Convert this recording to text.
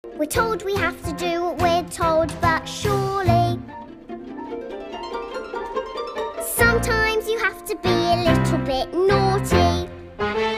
We're told we have to do what we're told, but surely sometimes you have to be a little bit naughty.